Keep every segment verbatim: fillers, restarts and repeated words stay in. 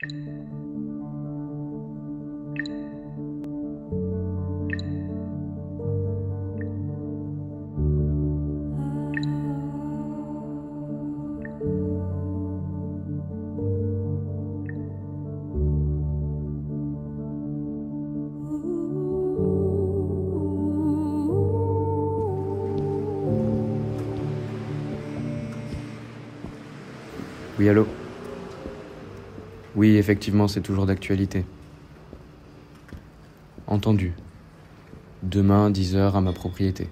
Oui, allô? Oui, effectivement, c'est toujours d'actualité. Entendu. Demain, dix heures, à ma propriété.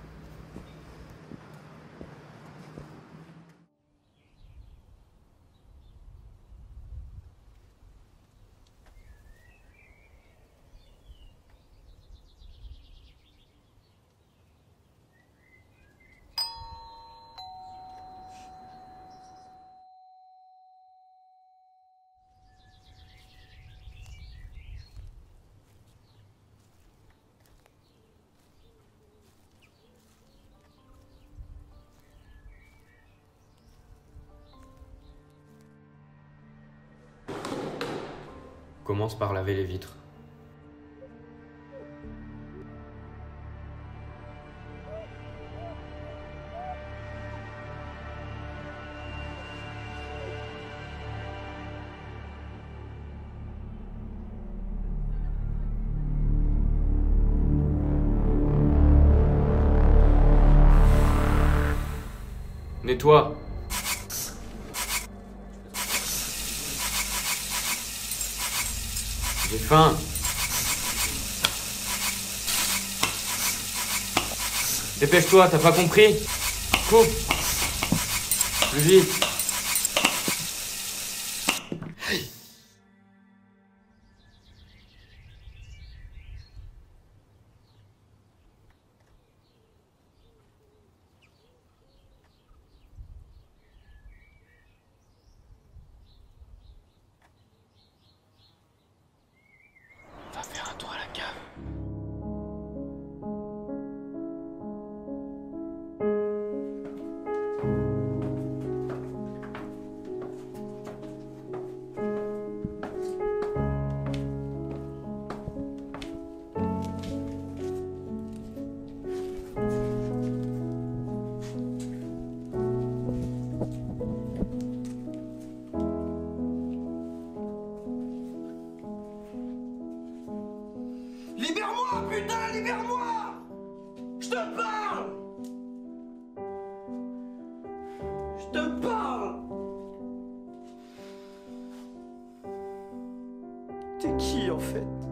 Commence par laver les vitres. Nettoie. J'ai faim. Dépêche-toi, t'as pas compris? Cours. Plus vite. Va faire un tour à la cave. Libère-moi, putain, libère-moi! Je te parle! Je te parle! T'es qui, en fait?